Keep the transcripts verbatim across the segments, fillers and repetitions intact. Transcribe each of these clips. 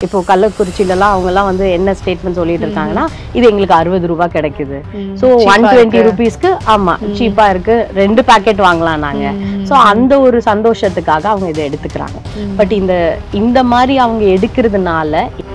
இப்போ கள்ளக்குறிச்சியிலலாம் அவங்கலாம் வந்து என்ன ஸ்டேட்மெண்ட் சொல்லிட்டு இருக்காங்கன்னா இது எங்களுக்கு அறுபது ரூபாய் கிடைக்குது, ஸோ ஒன் டுவெண்ட்டி ருபீஸ்க்கு ஆமா சீப்பா இருக்கு, ரெண்டு பேக்கெட் வாங்கலாம் நாங்க. ஸோ அந்த ஒரு சந்தோஷத்துக்காக அவங்க இதை எடுத்துக்கிறாங்க. பட் இந்த இந்த மாதிரி அவங்க எடுக்கிறதுனால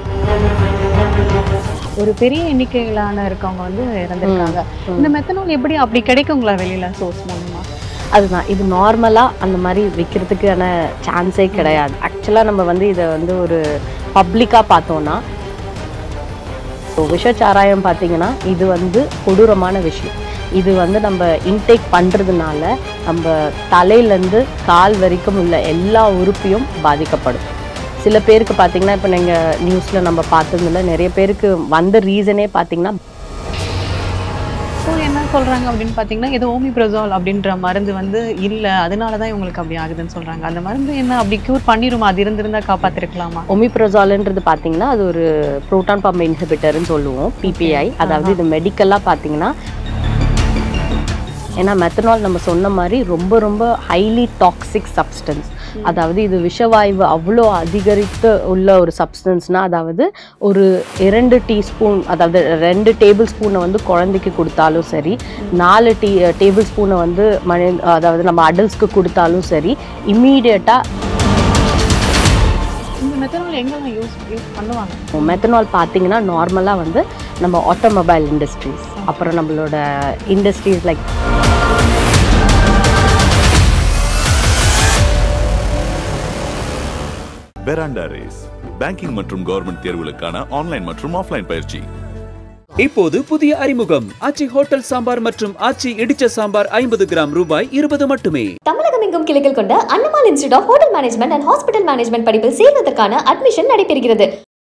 ஒரு பெரிய எண்ணிக்கையிலான இருக்கவங்க வந்து இறந்துருக்காங்க. இந்த மெத்தனால் எப்படி அப்படி கிடைக்குங்களா வெளியில சோர்ஸ் மூலமா? அதுதான் இது நார்மலா அந்த மாதிரி விற்கிறதுக்கான சான்ஸே கிடையாது. ஆக்சுவலா நம்ம வந்து இதை வந்து ஒரு பப்ளிக்கா பார்த்தோம்னா விஷச்சாராயம் பார்த்தீங்கன்னா இது வந்து கொடூரமான விஷயம். இது வந்து நம்ம இன்டேக் பண்ணுறதுனால நம்ம தலையிலேருந்து கால் வரைக்கும் உள்ள எல்லா உறுப்பையும் பாதிக்கப்படும். சில பேருக்கு பார்த்தீங்கன்னா இப்போ நீங்கள் நியூஸில் நம்ம பார்த்ததுல நிறைய பேருக்கு வந்த ரீசனே பார்த்தீங்கன்னா ஸோ என்ன சொல்கிறாங்க அப்படின்னு பார்த்தீங்கன்னா ஏதோ ஓமிப்ரசோல் அப்படின்ற மருந்து வந்து இல்லை, அதனால தான் இவங்களுக்கு அப்படி ஆகுதுன்னு சொல்கிறாங்க. அந்த மருந்து என்ன அப்படி க்யூர் பண்ணிடுமா? அது இருந்திருந்தால் காப்பாற்றிருக்கலாமா? ஓமிப்ரசோல்ன்றது பார்த்தீங்கன்னா அது ஒரு புரோட்டான் பம்ப் இன்ஹிபிட்டர்னு சொல்லுவோம், பிபிஐ. அதாவது இது மெடிக்கலாக பார்த்தீங்கன்னா ஏன்னா மெத்தனால் நம்ம சொன்ன மாதிரி ரொம்ப ரொம்ப ஹைலி டாக்ஸிக் சப்ஸ்டன்ஸ். அதாவது இது விஷவாயு அவ்வளோ அதிகரித்து உள்ள ஒரு சப்ஸ்டன்ஸ்னால் அதாவது ஒரு இரண்டு டீஸ்பூன் அதாவது ரெண்டு டேபிள் ஸ்பூனை வந்து குழந்தைக்கு கொடுத்தாலும் சரி, நாலு டீ டேபிள் ஸ்பூனை வந்து மனி அதாவது நம்ம அடல்ட்ஸ்க்கு கொடுத்தாலும் சரி இம்மீடியட்டாக இந்த மெத்தனால் எங்கெல்லாம் யூஸ் யூஸ் பண்ணுவாங்க? மெத்தனால் பார்த்தீங்கன்னா நார்மலாக வந்து நம்ம ஆட்டோமொபைல் இண்டஸ்ட்ரீஸ், அப்புறம் நம்மளோட industries like Veranda Race banking மற்றும் கவர்மெண்ட் தேர்வுகளுக்கான ஆன்லைன் மற்றும் ஆஃப்லைன் பயிற்சி. இப்போது புதிய அறிமுகம் ஆச்சி ஹோட்டல் சாம்பார் மற்றும் ஆச்சி இடிச்ச சாம்பார் ஐம்பது கிராம் ரூபாய் இருபது மட்டுமே. தமிழகம் எங்கும் கிளைகள் கொண்ட அண்ணமால் institute of hotel management and hospital management படிப்பில் சேர்வதற்கான அட்மிஷன் நடைபெறுகிறது.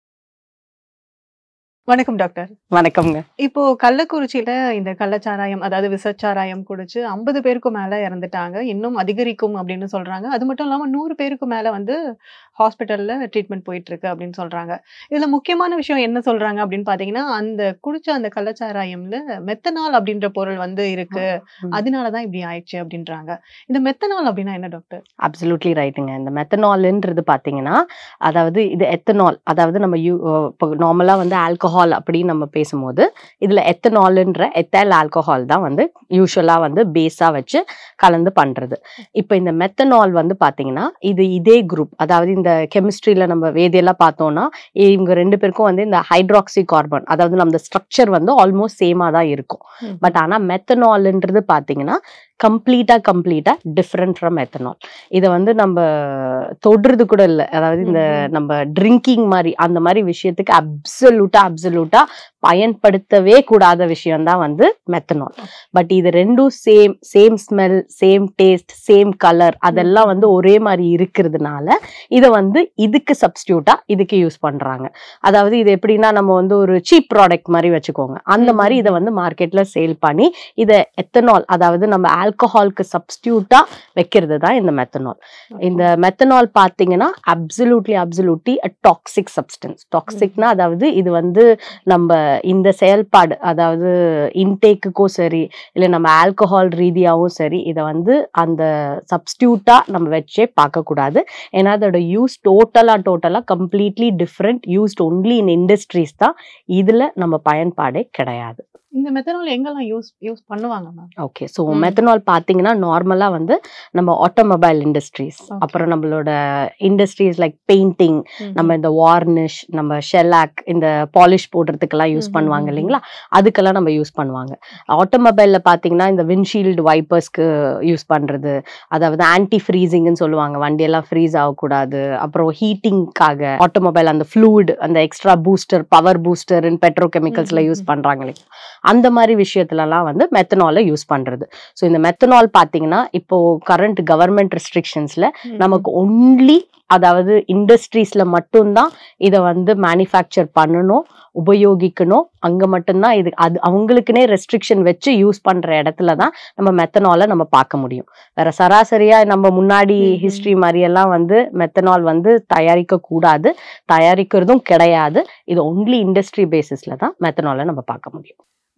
வணக்கம் டாக்டர். வணக்கம்ங்க. இப்போ கள்ளக்குறிச்சியில இந்த கள்ளச்சாராயம் அதாவது விஷச்சாராயம் குடிச்சு ஐம்பது பேருக்கும் மேல இறந்துட்டாங்க, இன்னும் அதிகரிக்கும் அப்படின்னு சொல்றாங்க. அது மட்டும் இல்லாம நூறு பேருக்கு மேல வந்து ஹாஸ்பிட்டல்ல ட்ரீட்மெண்ட் போயிட்டு இருக்கு அப்படின்னு சொல்றாங்க. இதுல முக்கியமான விஷயம் என்ன சொல்றாங்க அப்படின்னு பாத்தீங்கன்னா அந்த குடிச்ச அந்த கள்ளச்சாராயம்ல மெத்தனால் அப்படின்ற பொருள் வந்து இருக்கு, அதனாலதான் இப்படி ஆயிடுச்சு அப்படின்றாங்க. இந்த மெத்தனால் அப்படின்னா என்ன டாக்டர்? அப்சல்யூட்லி ரைட்டுங்க. இந்த மெத்தனால்ன்றது பாத்தீங்கன்னா அதாவது இது எத்தனால், அதாவது நம்ம யூ இப்போ நார்மலா வந்து ஆல்கஹால் அப்படின்னு நம்ம பேசும்போது இதுல எத்தனால்ன்ற எத்தைல் ஆல்கஹால் தான் வந்து யூஸ்வலா வந்து பேஸா வச்சு கலந்து பண்றது. இப்போ இந்த மெத்தனால் வந்து பாத்தீங்கன்னா இது இதே குரூப், அதாவது இந்த கெமிஸ்ட்ரியில நம்ம வேதியெல்லாம் பார்த்தோம்னா இவங்க ரெண்டு பேருக்கும் வந்து இந்த ஹைட்ராக்சி கார்பன் அதாவது நம்ம ஸ்ட்ரக்சர் வந்து ஆல்மோஸ்ட் சேமா தான் இருக்கும். பட் ஆனா மெத்தனால்ன்றது பாத்தீங்கன்னா கம்ப்ளீட்டா கம்ப்ளீட்டா டிஃப்ரெண்ட் ஃப்ரம் எத்தனால். இதை வந்து நம்ம தொடுறது கூட இல்லை, அதாவது இந்த நம்ம ட்ரிங்கிங் மாதிரி அந்த மாதிரி விஷயத்துக்கு அப்சல்யூட்டா அப்சல்யூட்டா பயன்படுத்தவே கூடாத விஷயம் தான் வந்து மெத்தனால். பட் இது ரெண்டும் same same smell, same taste, same colour அதெல்லாம் வந்து ஒரே மாதிரி இருக்கிறதுனால இதை வந்து இதுக்கு சப்ஸ்டியூட்டா இதுக்கு யூஸ் பண்றாங்க. அதாவது இது எப்படின்னா நம்ம வந்து ஒரு சீப் ப்ராடக்ட் மாதிரி வச்சுக்கோங்க, அந்த மாதிரி இதை வந்து மார்க்கெட்ல சேல் பண்ணி இதை எத்தனால் அதாவது நம்ம ஆல்கஹாலுக்கு சப்ஸ்டியூட்டா வைக்கிறது தான் இந்த மெத்தனால். இந்த மெத்தனால் பார்த்தீங்கன்னா absolutely absolutely a toxic substance. டாக்ஸிக்னா அதாவது இது வந்து நம்ம இந்த செயல்பாடு அதாவது இன்டேக்குக்கும் சரி இல்லை நம்ம ஆல்கஹால் ரீதியாகவும் சரி இதை வந்து அந்த சப்ஸ்டியூட்டா நம்ம வச்சே பார்க்கக்கூடாது. ஏன்னா அதோட use totally totally completely different, used only in industries தான், இதுல நம்ம பயன்பாடே கிடையாது. இந்த மெத்தனால் எங்கெல்லாம் யூஸ் யூஸ் பண்ணுவாங்க மேம்? ஓகே, ஸோ மெத்தனால் பார்த்தீங்கன்னா நார்மலாக வந்து நம்ம ஆட்டோமொபைல் இண்டஸ்ட்ரீஸ், அப்புறம் நம்மளோட இண்டஸ்ட்ரீஸ் லைக் பெயிண்டிங், நம்ம இந்த வார்னிஷ், நம்ம ஷெல்லாக் இந்த பாலிஷ் போடுறதுக்கெல்லாம் யூஸ் பண்ணுவாங்க இல்லைங்களா, அதுக்கெல்லாம் நம்ம யூஸ் பண்ணுவாங்க. ஆட்டோமொபைலில் பார்த்தீங்கன்னா இந்த விண்ட்ஷீல்டு வைப்பர்ஸ்க்கு யூஸ் பண்ணுறது, அதாவது ஆன்டி ஃப்ரீசிங்னு சொல்லுவாங்க, வண்டியெல்லாம் ஃப்ரீஸ் ஆகக்கூடாது. அப்புறம் ஹீட்டிங்காக ஆட்டோமொபைல் அந்த ஃப்ளூயிட் அந்த extra booster power booster petro கெமிக்கல்ஸில் யூஸ் பண்ணுறாங்க இல்லைங்களா, அந்த மாதிரி விஷயத்துலலாம் வந்து மெத்தனாலை யூஸ் பண்றது. ஸோ இந்த மெத்தனால் பார்த்தீங்கன்னா இப்போ கரண்ட் கவர்மெண்ட் ரெஸ்ட்ரிக்ஷன்ஸ்ல நமக்கு ஒன்லி அதாவது இண்டஸ்ட்ரீஸ்ல மட்டும்தான் இதை வந்து மேனுஃபேக்சர் பண்ணணும், உபயோகிக்கணும், அங்க மட்டும்தான் இது அது அவங்களுக்குன்னே ரெஸ்ட்ரிக்ஷன் வச்சு யூஸ் பண்ற இடத்துல தான் நம்ம மெத்தனாலை நம்ம பார்க்க முடியும். வேற சராசரியா நம்ம முன்னாடி ஹிஸ்டரி மாதிரி எல்லாம் வந்து மெத்தனால் வந்து தயாரிக்க கூடாது, தயாரிக்கிறதும் கிடையாது. இது ஒன்லி இண்டஸ்ட்ரி பேசிஸ்ல தான் மெத்தனாலை நம்ம பார்க்க முடியும்.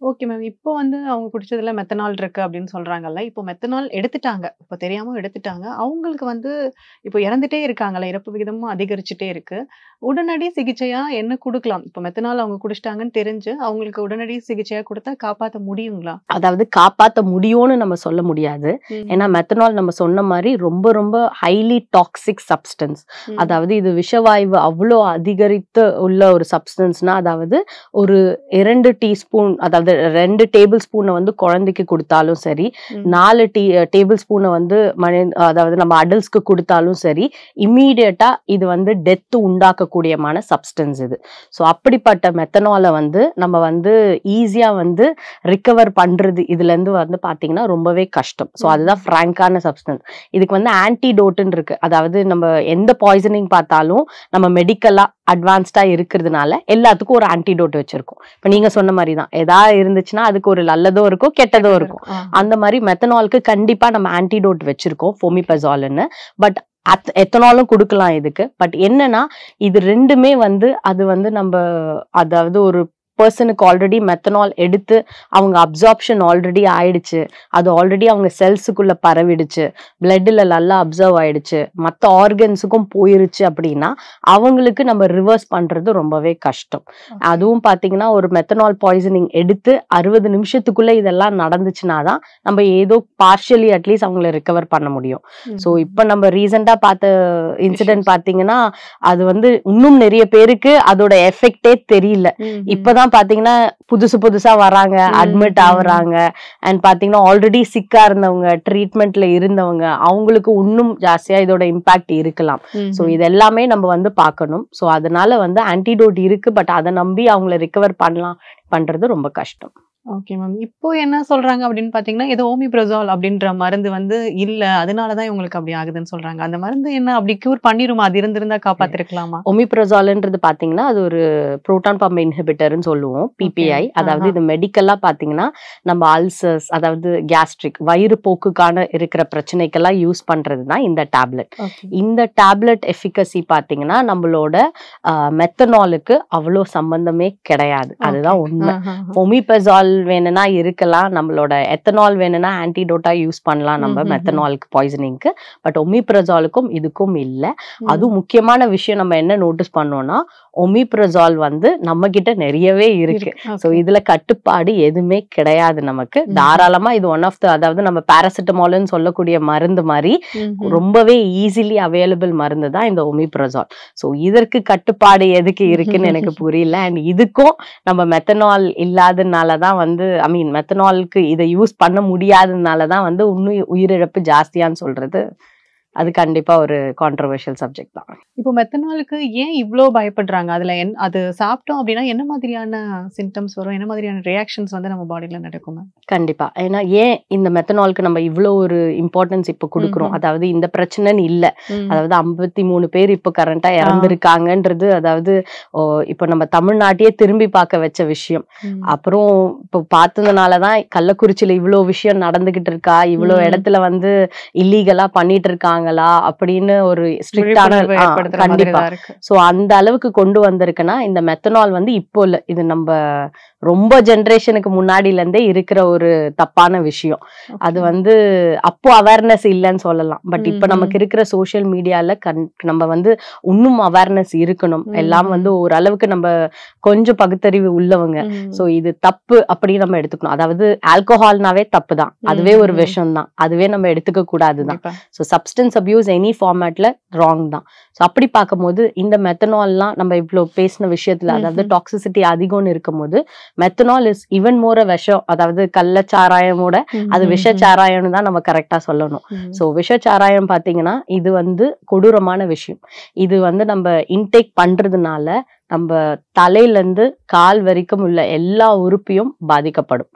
Okay ma'am. இப்போ வந்து அவங்க குடிச்சதுல மெத்தனால் இருக்கு அப்படின்னு சொல்றாங்கல்ல. இப்போ மெத்தனால் எடுத்துட்டாங்க. இப்போ தெரியாம எடுத்துட்டாங்க. அவங்களுக்கு வந்து இப்போ இறந்துட்டே இருக்காங்கல்ல. இறப்பு விகிதமும் அதிகரிச்சுட்டே இருக்கு. உடனடி சிகிச்சையா என்ன குடுக்கலாம்? இப்போ மெத்தனால் அவங்க குடிச்சிட்டாங்கன்னு தெரிஞ்சு, அவங்களுக்கு உடனடி சிகிச்சையா குடுத்தா காப்பாத்த முடியுங்களா? அதாவது காப்பாத்த முடியும்னு நம்ம சொல்ல முடியாது. ம். ஏன்னா மெத்தனால் நம்ம சொன்ன மாரி ரொம்ப ரொம்ப ஹைலி டாக்ஸிக் சப்ஸ்டன்ஸ். ம். அதாவது இது விஷவாயு அவ்ளோ அதிகரித்து உள்ள ஒரு சப்ஸ்டன்ஸ்னா, அதாவது ஒரு இரண்டு டீஸ்பூன் அதாவது ரெண்டு டேபிள் ஸ்பூன வந்து குழந்தைக்கு குடுத்தாலும் சரி, ம். நாலு டீ டேபிள் ஸ்பூன வந்து மனி அதாவது நம்ம அடல்ட்ஸ்க்கு குடுத்தாலும் சரி, இம்மீடியட்டா இது வந்து டெத் உண்டாக்கக்கூடியமான சப்ஸ்டன்ஸ் இது. ஸோ அப்படிப்பட்ட மெத்தனால வந்து நம்ம வந்து ஈஸியா வந்து ரிகவர் பண்றது இதுலேருந்து வந்து பார்த்தீங்கன்னா ரொம்பவே கஷ்டம். ஸோ அதுதான் ம். ஃப்ராங்கான சப்ஸ்டன்ஸ். இதுக்கு வந்து ஆன்டிடோட்டுன்னு இருக்கு. அதாவது நம்ம எந்த பாய்சனிங் பார்த்தாலும் நம்ம மெடிக்கலா அட்வான்ஸ்டா இருக்கிறதுனால எல்லாத்துக்கும் ஒரு ஆன்டிடோட் வச்சிருக்கோம். இப்ப நீங்க சொன்ன மாதிரி தான், எதா இருந்துச்சுன்னா அதுக்கு ஒரு நல்லதும் இருக்கும் கெட்டதும் கெட்டது இருக்கும். இருக்கும். ஆ. அந்த மாதிரி மெத்தனாலுக்கு கண்டிப்பா நம்ம ஆன்டிடோட் வச்சிருக்கோம், ஃபோமிபசால்னு. பட் எத்தனாலும் கொடுக்கலாம் இதுக்கு. பட் என்னன்னா இது ரெண்டுமே வந்து அது வந்து நம்ம அதாவது ஒரு பர்சனுக்கு ஆல்ரெடி மெத்தனால் எடுத்து அவங்க அப்சார்ப்ஷன் ஆல்ரெடி ஆயிடுச்சு, அது ஆல்ரெடி அவங்க செல்ஸுக்குள்ள பரவிடுச்சு, பிளட்ல நல்லா அப்சர்வ் ஆயிடுச்சு, மற்ற ஆர்கன்ஸுக்கும் போயிருச்சு அப்படின்னா அவங்களுக்கு நம்ம ரிவர்ஸ் பண்றது ரொம்பவே கஷ்டம். ஓகே. அதுவும் பாத்தீங்கன்னா ஒரு மெத்தனால் பாய்சனிங் எடுத்து அறுபது நிமிஷத்துக்குள்ள இதெல்லாம் நடந்துச்சுன்னா தான் நம்ம ஏதோ பார்ஷியலி அட்லீஸ்ட் அவங்கள ரிகவர் பண்ண முடியும். ஸோ ம். இப்போ நம்ம ரீசெண்டா பார்த்த இன்சிடென்ட் இஷ்யூஸ். பாத்தீங்கன்னா அது வந்து இன்னும் நிறைய பேருக்கு அதோட எஃபெக்டே தெரியல. ம். இப்பதான் பாத்தீங்கன்னா புதுசு புதுசா வராங்க, ம். அட்மிட் ம். ஆகுறாங்க. அண்ட் பாத்தீங்கன்னா ஆல்ரெடி சிக்கா இருந்தவங்க, ட்ரீட்மெண்ட்ல இருந்தவங்க, அவங்களுக்கு இன்னும் ஜாஸ்தியா இதோட இம்பாக்ட் இருக்கலாம். ஸோ ம்ஹ்ம். இது எல்லாமே நம்ம வந்து பார்க்கணும். ஸோ அதனால வந்து ஆன்டிடோட் இருக்கு, பட் அதை நம்பி அவங்கள ரிகவர் பண்ணலாம் பண்றது ரொம்ப கஷ்டம். Okay ma'am. இப்போ என்ன சொல்றாங்க அப்படின்னு பார்த்தீங்கன்னா, ஏதோ ஓமிப்ரசோல் அப்படின்ற மருந்து வந்து இல்ல. அதனால தான் இவங்களுக்கு அப்படி ஆகுதுன்னு சொல்றாங்க. அந்த மருந்து என்ன அப்படி கியூர் பண்ணிருமா? அது இருந்திருந்தா காப்பாத்திருக்கலாமா? ஒமிப்ரசால்ன்றது பாத்தீங்கன்னா அது ஒரு புரோட்டான் பம்ப் இன்ஹிபிட்டர்னு சொல்லுவோம், ஓகே. பிபிஐ. அதாவது ஆஹா. இது மெடிக்கலா பாத்தீங்கன்னா நம்ம அல்சர்ஸ் அதாவது கேஸ்ட்ரிக் வயிறு போக்குக்கான இருக்கிற பிரச்சனைக்கெல்லாம் யூஸ் பண்றது தான் இந்த டேப்லெட். ஓகே. இந்த டேப்லெட் எஃபிகசி பாத்தீங்கன்னா நம்மளோட மெத்தனாலுக்கு அவ்வளோ சம்பந்தமே கிடையாது. ஓகே. அதுதான் உண்மை. ஆஹா. ஒமிபசால் வேணும்னா இருக்கலாம், நம்மளோட எத்தனால் வேணும்னா ஆன்டிடோட்டா யூஸ் பண்ணலாம் நம்ம ம்ஹ்ஹ்ம். மெத்தனாலுக்கு பாய்சனிங்க்கு. பட் ஒமிப்ரசாலுக்கும் இதுக்கும் இல்லை. ம். அதுவும் முக்கியமான விஷயம் நம்ம என்ன நோட்டீஸ் பண்ணோம்னா ஒமிப்ரசால் வந்து நம்ம கிட்ட நிறையவே இருக்கு. இருக்கு. So okay. இதுல கட்டுப்பாடு எதுவுமே கிடையாது நமக்கு. ம்ஹ்ம். தாராளமா இது ஒன் ஆஃப் த அதாவது நம்ம பாராசிட்டமால்னு சொல்லக்கூடிய மருந்து மாதிரி ம்ஹ்ம். ரொம்பவே ஈஸிலி அவைலபிள் மருந்து தான் இந்த ஒமிப்ரசால். ஸோ இதற்கு கட்டுப்பாடு எதுக்கு இருக்குன்னு எனக்கு புரியல. அண்ட் இதுக்கும் நம்ம மெத்தனால் இல்லாதனால தான் வந்து ஐ மீன் மெத்தனாலுக்கு இதை யூஸ் பண்ண முடியாததுனால தான் வந்து இன்னும் உயிரிழப்பு ஜாஸ்தியான்னு சொல்றது அது கண்டிப்பா ஒரு கான்ட்ரோவர்ஷியல் சப்ஜெக்ட் தான். இப்போ மெத்தனாலுக்கு ஏன் இவ்ளோ பயப்படுறாங்க? அதுல என் அது சாப்பிட்டோம் அப்படின்னா என்ன மாதிரியான சிம்டம்ஸ் வரும்? என்ன மாதிரியான ரியாக்ஷன்ஸ் வந்து நம்ம பாடியில நடக்கும் மேம்? கண்டிப்பா. ஏன்னா ஏன் இந்த மெத்தனாலுக்கு நம்ம இவ்வளோ ஒரு இம்பார்ட்டன்ஸ் இப்போ கொடுக்குறோம்? ம்ஹ்ம். அதாவது இந்த பிரச்சனைன்னு இல்லை. ம். அதாவது ஐம்பத்தி மூணு பேர் இப்போ கரண்டா ஆ. இறந்துருக்காங்கன்றது அதாவது ஓ, இப்போ நம்ம தமிழ்நாட்டையே திரும்பி பார்க்க வச்ச விஷயம். ம். அப்புறம் இப்போ பார்த்ததுனால தான் கள்ளக்குறிச்சியில இவ்வளோ விஷயம் நடந்துகிட்டு இருக்கா, இவ்வளோ ம். இடத்துல வந்து இல்லீகலா பண்ணிட்டு இருக்காங்களா அப்படின்னு ஒரு ஸ்ட்ரிக்டான விழிப்புணர்வு ஏற்படுத்துற மாதிரி கண்டிப்பா. தான் இருக்கு. ஸோ அந்த அளவுக்கு கொண்டு வந்திருக்குன்னா இந்த மெத்தனால் வந்து இப்போ இல்லை, இது நம்ம ரொம்ப ஜென்ரேஷனுக்கு முன்னாடில இருந்தே இருக்கிற ஒரு தப்பான விஷயம். அது ஓகே. வந்து அப்போ அவேர்னஸ் இல்லைன்னு சொல்லலாம். பட் இப்போ ம்ஹ்ம். நமக்கு இருக்கிற சோஷியல் மீடியால கண் நம்ம வந்து இன்னும் அவேர்னஸ் இருக்கணும். எல்லாம் வந்து ம்ஹ்ம். ஓரளவுக்கு நம்ம கொஞ்சம் பகுத்தறிவு உள்ளவங்க. ஸோ ம். இது தப்பு அப்படின்னு நம்ம எடுத்துக்கணும். அதாவது ஆல்கஹால்னாவே தப்பு தான், அதுவே ஒரு ம்ஹ்ம். விஷம் தான், அதுவே நம்ம எடுத்துக்க கூடாது தான். கண்டிப்பா. ஸோ சப்ஸ்டன்ஸ் அபியூஸ் எனி ஃபார்மேட்ல ராங் தான். ஸோ அப்படி பார்க்கும்போது இந்த மெத்தனால்லாம் நம்ம இவ்வளோ பேசின விஷயத்துல அதாவது ம்ஹ்ம். டாக்ஸிசிட்டி அதிகம்னு இருக்கும்போது மெத்தனால் இஸ் ஈவன் மோர் விஷம். அதாவது கள்ளச்சாராயமோட அது விஷ ம்ஹ்ஹ்ம். சாராயம்னு தான் நம்ம கரெக்டா சொல்லணும். ம். ஸோ விஷ சாராயம் பாத்தீங்கன்னா இது வந்து கொடூரமான விஷயம். இது வந்து நம்ம இன்டேக் பண்றதுனால நம்ம தலையில இருந்து கால் வரைக்கும் உள்ள எல்லா உறுப்பியும் பாதிக்கப்படும்.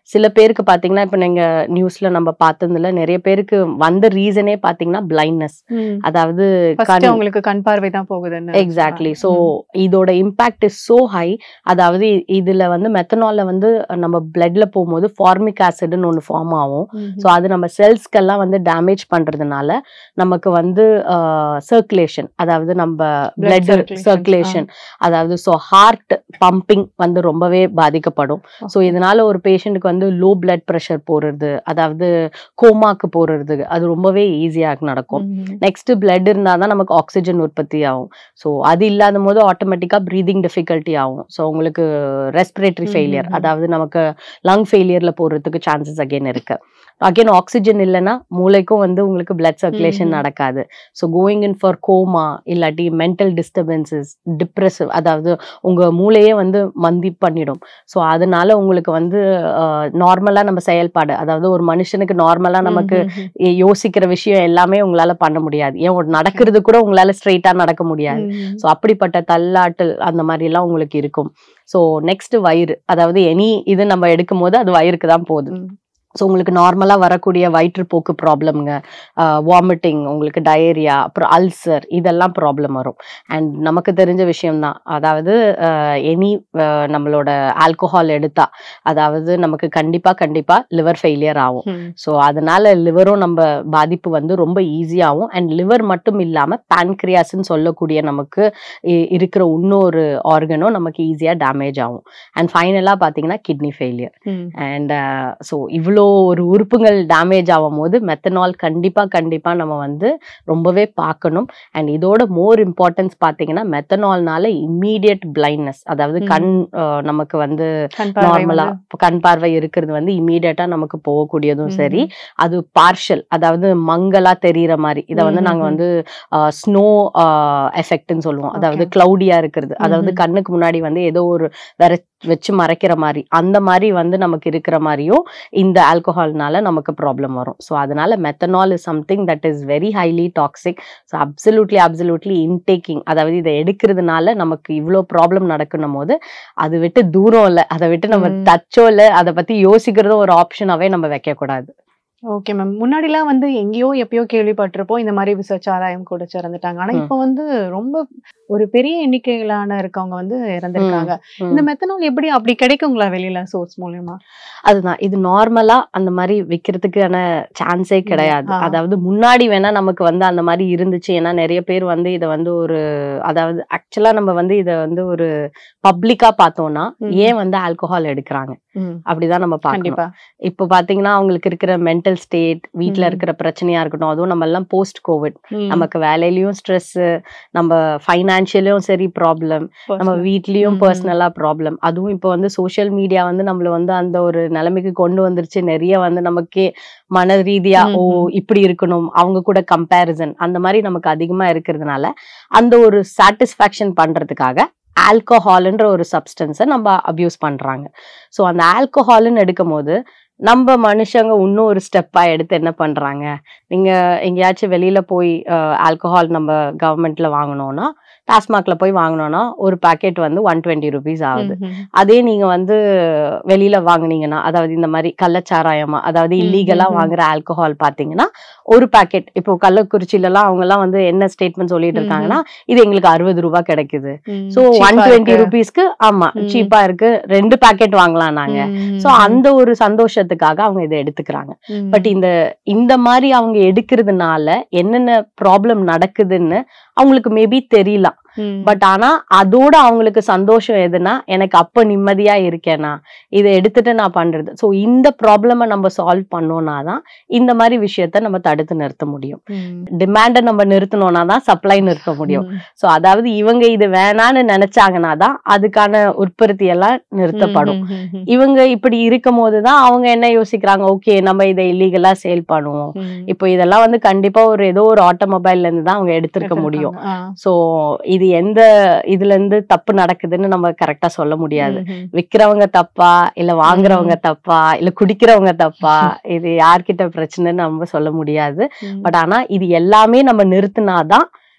சில பேருக்கு பாத்தீங்கன்னா இப்ப நீங்க நியூஸ்ல நம்ம பார்த்ததுல நிறைய பேருக்கு வந்த ரீசனே பாத்தீங்கன்னா பிளைண்ட்னஸ், அதாவது அவங்களுக்கு கண் பார்வை தான் போகுதுன்னு. எக்ஸாக்ட்லி. சோ இதோட இம்பாக்ட் இஸ் சோ ஹை. அதாவது இதுல வந்து மெத்தனால்ல வந்து நம்ம பிளட்ல போகும்போது ஃபார்மிக் ஆசிட்னு ஒன்னு ஃபார்ம் ஆகும். சோ அது நம்ம செல்ஸ்க்கெல்லாம் வந்து டேமேஜ் பண்றதுனால நமக்கு வந்து சர்க்குலேஷன், அதாவது நம்ம பிளட் சர்க்குலேஷன், அதாவது ஸோ ஹார்ட் பம்பிங் வந்து ரொம்பவே பாதிக்கப்படும். ஸோ இதனால ஒரு பேஷண்ட்டுக்கு வந்து லோ பிளட் ப்ரெஷர் போறது, அதாவது கோமாக்கு போறது, அது ரொம்பவே ஈஸியாக நடக்கும். நெக்ஸ்ட் பிளட் இருந்தால் தான் நமக்கு ஆக்சிஜன் உற்பத்தி ஆகும். ஸோ அது இல்லாத போது ஆட்டோமேட்டிக்காக ப்ரீதிங் டிஃபிகல்ட்டி ஆகும். ஸோ உங்களுக்கு ரெஸ்பிரேட்டரி ஃபெயிலியர், அதாவது நமக்கு லங் ஃபெயிலியர்ல போறதுக்கு சான்சஸ் அகெயின் இருக்கு. அகெயின் ஆக்சிஜன் இல்லைன்னா மூளைக்கும் வந்து உங்களுக்கு பிளட் சர்க்குலேஷன் நடக்காது. So going in for coma, இல்லாட்டி மென்டல் டிஸ்டர்பன்சஸ், டிப்ரெசிவ், அதாவது உங்க மூளையே வந்து மந்தி பண்ணிடும். ஸோ அதனால உங்களுக்கு வந்து நார்மலா நம்ம செயல்பாடு, அதாவது ஒரு மனுஷனுக்கு நார்மலா நமக்கு யோசிக்கிற விஷயம் எல்லாமே உங்களால பண்ண முடியாது. ஏன் ஒரு நடக்கிறது கூட உங்களால ஸ்ட்ரெயிட்டா நடக்க முடியாது. ஸோ அப்படிப்பட்ட தள்ளாட்டல் அந்த மாதிரி எல்லாம் உங்களுக்கு இருக்கும். ஸோ நெக்ஸ்ட் வயிறு, அதாவது எனி இது நம்ம எடுக்கும் போது அது வயிறுக்கு தான் போகுது. ஸோ உங்களுக்கு நார்மலாக வரக்கூடிய வயிற்றுப்போக்கு ப்ராப்ளம்ங்க, வாமிட்டிங், உங்களுக்கு டயரியா, அப்புறம் அல்சர், இதெல்லாம் ப்ராப்ளம் வரும். அண்ட் நமக்கு தெரிஞ்ச விஷயம்தான், அதாவது எனி நம்மளோட ஆல்கோஹால் எடுத்தா அதாவது நமக்கு கண்டிப்பாக கண்டிப்பாக லிவர் ஃபெயிலியர் ஆகும். ஸோ அதனால லிவரும் நம்ம பாதிப்பு வந்து ரொம்ப ஈஸியாகும். அண்ட் லிவர் மட்டும் இல்லாமல் பேன்க்ரியாஸ்ன்னு சொல்லக்கூடிய நமக்கு இருக்கிற இன்னொரு ஆர்கனும் நமக்கு ஈஸியாக டேமேஜ் ஆகும். அண்ட் ஃபைனலாக பார்த்தீங்கன்னா கிட்னி ஃபெயிலியர். அண்ட் ஸோ இவ்வளோ ஒரு உறுப்புகள் டேமேஜ் ஆகும் போது மெத்தனால் கண்டிப்பா கண்டிப்பா நம்ம வந்து ரொம்பவே பார்க்கணும். அண்ட் இதோட மோர் இம்பார்ட்டன்ஸ் பாத்தீங்கன்னா மெத்தனால்னால இம்மீடியட் பிளைண்ட்னஸ், அதாவது கண் நமக்கு வந்து நார்மலா கண் பார்வை இருக்கிறது வந்து இம்மீடியட்டா நமக்கு போகக்கூடியதும் சரி, அது பார்ஷல், அதாவது மங்களா தெரியற மாதிரி, இதை வந்து நாங்க வந்து ஸ்னோ எஃபெக்ட்னு சொல்லுவோம். அதாவது கிளவுடியா இருக்கிறது, அதாவது கண்ணுக்கு முன்னாடி வந்து ஏதோ ஒரு வேற வச்சு மறைக்கிற மாதிரி, அந்த மாதிரி வந்து நமக்கு இருக்கிற மாதிரியும் இந்த ஆல்கஹால்னால நமக்கு ப்ராப்ளம் வரும். ஸோ அதனால methanol is something that is very highly toxic. So absolutely absolutely intaking, அதாவது இதை எடுக்கிறதுனால நமக்கு இவ்வளோ ப்ராப்ளம் நடக்கணும் போது அது விட்டு தூரம் இல்லை, அதை விட்டு நம்ம டச்சோ இல்லை, அதை பத்தி யோசிக்கிறதும் ஒரு ஆப்ஷனாவே நம்ம வைக்க கூடாது. Okay ma'am. முன்னாடிலாம் வந்து எங்கேயோ எப்பயோ கேள்விப்பட்டிருப்போம் இந்த மாதிரி விசச்சாராயம் கூட இறந்துட்டாங்க. ஆனா இப்போ வந்து ரொம்ப ஒரு பெரிய எண்ணிக்கையிலான இருக்கவங்க வந்து இறந்துருக்காங்க. இந்த மெத்தனால் எப்படி அப்படி கிடைக்குங்களா வெளியில சோர்ஸ் மூலமா? அதுதான், இது நார்மலா அந்த மாதிரி விற்கிறதுக்கான சான்ஸே கிடையாது. அதாவது முன்னாடி வேணா நமக்கு வந்து அந்த மாதிரி இருந்துச்சு. ஏன்னா நிறைய பேர் வந்து இதை வந்து ஒரு, அதாவது ஆக்சுவலா நம்ம வந்து இதை வந்து ஒரு பப்ளிக்கா பார்த்தோம்னா ஏன் வந்து ஆல்கஹால் எடுக்கிறாங்க அப்படிதான் நம்ம பார்க்கணும். இப்போ பாத்தீங்கன்னா அவங்களுக்கு இருக்கிற மென்டல் ஸ்டேட், வீட்டுல இருக்கிற பிரச்சனையா இருக்கட்டும், அதுவும் நம்ம எல்லாம் போஸ்ட் கோவிட், நமக்கு வேலையிலயும் ஸ்ட்ரெஸ், நம்ம ஃபைனான்சியலும் சரி ப்ராப்ளம், நம்ம வீட்லயும் பர்சனலா ப்ராப்ளம், அதுவும் இப்போ வந்து சோசியல் மீடியா வந்து நம்மள வந்து அந்த ஒரு நிலைமைக்கு கொண்டு வந்துருச்சு. நிறைய வந்து நமக்கே மன ரீதியா ஓ இப்படி இருக்கணும், அவங்க கூட கம்பேரிசன் அந்த மாதிரி நமக்கு அதிகமா இருக்கிறதுனால அந்த ஒரு சாட்டிஸ்ஃபேக்ஷன் பண்றதுக்காக ஆல்கஹால்ன்ற ஒரு சப்ஸ்டன்ஸை நம்ம அபியூஸ் பண்றாங்க. ஸோ அந்த ஆல்கஹால்னு எடுக்கும் போது நம்ம மனுஷங்க இன்னும் ஒரு ஸ்டெப்பா எடுத்து என்ன பண்றாங்க, நீங்க எங்கேயாச்சும் வெளியில போய் ஆல்கஹால் நம்ம கவர்மெண்ட்ல வாங்கணும்னா, டாஸ்மாக்ல போய் வாங்கணும்னா ஒரு பாக்கெட் வந்து ஒன் டுவெண்ட்டி ருபீஸ் ஆகுது. அதே நீங்க வந்து வெளியில வாங்கினீங்கன்னா, அதாவது இந்த மாதிரி கள்ளச்சாராயமா, அதாவது இல்லீகலா வாங்குற ஆல்கஹால் பாத்தீங்கன்னா ஒரு பாக்கெட், இப்போ கள்ளக்குறிச்சியில எல்லாம் அவங்க எல்லாம் வந்து என்ன ஸ்டேட்மெண்ட் சொல்லிட்டு இருக்காங்கன்னா, இது எங்களுக்கு அறுபது ரூபாய் கிடைக்குது. சோ ஒன் டுவெண்ட்டி ருபீஸ்க்கு ஆமா சீப்பா இருக்கு, ரெண்டு பாக்கெட் வாங்கலாம் நாங்க. சோ அந்த ஒரு சந்தோஷத்துக்காக அவங்க இதை எடுத்துக்கிறாங்க. பட் இந்த இந்த மாதிரி அவங்க எடுக்கிறதுனால என்னென்ன ப்ராப்ளம் நடக்குதுன்னு அவங்களுக்கு மேபி தெரியலாம். பட் ஆனா அதோட அவங்களுக்கு சந்தோஷம் எதுனா, எனக்கு அப்ப நிம்மதியா இருக்கேனா, இதை எடுத்துட்டு நான் பண்றது. சோ இந்த ப்ராப்ளம நம்ம சால்வ் பண்ணோம்னா தான் இந்த மாதிரி விஷயத்த நம்ம தடுத்து நிறுத்த முடியும். டிமாண்ட நம்ம நிறுத்தணும்னா தான் சப்ளை நிறுத்த முடியும். சோ அதாவது இவங்க இது வேணான்னு நினைச்சாங்கன்னா தான் அதுக்கான உற்பத்தி எல்லாம் நிறுத்தப்படும். இவங்க இப்படி இருக்கும் போதுதான் அவங்க என்ன யோசிக்கிறாங்க, ஓகே நம்ம இதை இல்லீகலா சேல் பண்ணுவோம். இப்போ இதெல்லாம் வந்து கண்டிப்பா ஒரு ஏதோ ஒரு ஆட்டோமொபைல்ல இருந்து தான் அவங்க எடுத்திருக்க முடியும். சோ இது எந்த இதுல இருந்து தப்பு நடக்குதுன்னு நம்ம கரெக்டா சொல்ல முடியாது. விக்கிறவங்க தப்பா, இல்ல வாங்குறவங்க தப்பா, இல்ல குடிக்கிறவங்க தப்பா, இது யார்கிட்ட பிரச்சனைன்னு நம்ம சொல்ல முடியாது. பட் ஆனா இது எல்லாமே நம்ம நிறுத்தினாதான்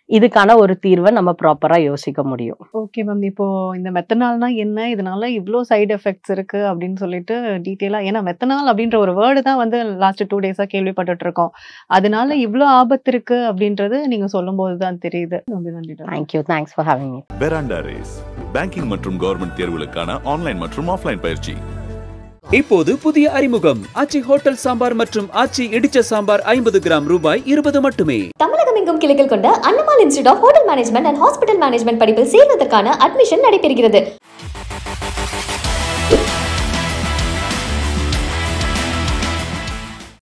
இதுக்கான ஒரு தீர்வை நம்ம ப்ராப்பரா யோசிக்க முடியும். Okay ma'am. இப்போ இந்த மெத்தனால்னா என்ன, இதனால இவ்வளோ சைடு எஃபெக்ட்ஸ் இருக்கு அப்படின்னு சொல்லிட்டு டீட்டெயிலா, ஏன்னா மெத்தனால் அப்படின்ற ஒரு வேர்டு தான் வந்து லாஸ்ட் டூ டேஸா கேள்விப்பட்டுட்டு இருக்கோம். அதனால இவ்வளோ ஆபத்து இருக்கு அப்படின்றது நீங்க சொல்லும் போது தான் தெரியுது. ரொம்ப நன்றி. Thank you. Thanks for having me. Veranda Race banking மற்றும் கவர்மெண்ட் தேர்வுகளுக்கான ஆன்லைன் மற்றும் ஆஃப்லைன் பயிற்சி. இப்போது புதிய அறிமுகம் ஆச்சி ஹோட்டல் சாம்பார் மற்றும் ஆச்சி இடிச்ச சாம்பார் ஐம்பது கிராம் ரூபாய் இருபது மட்டுமே. தமிழகம் எங்கும் கிளைகள் கொண்ட அண்ணமால் institute of hotel management and hospital management படிப்பில் சேர்வதற்கான அட்மிஷன் நடைபெறுகிறது.